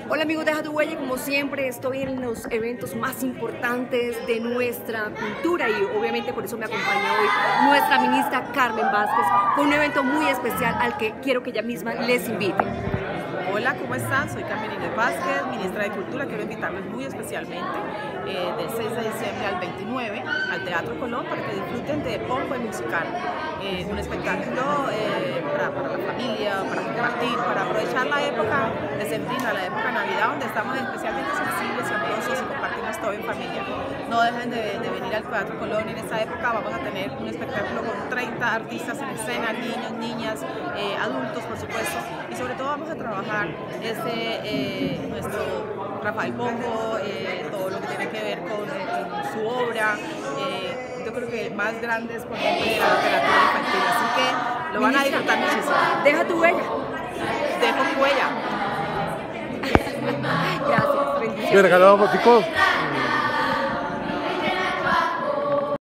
Hola amigos de Deja Tu Huella, como siempre estoy en los eventos más importantes de nuestra cultura y obviamente por eso me acompaña hoy nuestra ministra Carmen Vázquez con un evento muy especial al que quiero que ella misma les invite. Hola, ¿cómo están? Soy Carmen Inés Vázquez, ministra de Cultura. Quiero invitarles muy especialmente del 6 de diciembre al 29 al Teatro Colón para que disfruten de Pombo el Musical. Un espectáculo para la familia, para compartir, para aprovechar la época decembrina, la época de Navidad, donde estamos especialmente sensibles y amorosos y compartimos todo en familia. No dejen de venir al Teatro Colón en esta época. Vamos a tener un espectáculo con 30 artistas en escena, niños, niñas, adultos por supuesto, y sobre todo vamos a trabajar nuestro Rafael Pombo, todo lo que tiene que ver con su obra. Yo creo que el más grande exponente de la literatura infantil, así que lo van a disfrutar muchísimo. Deja tu huella. Dejo mi huella. Gracias. Bien, acá lo vamos, chicos.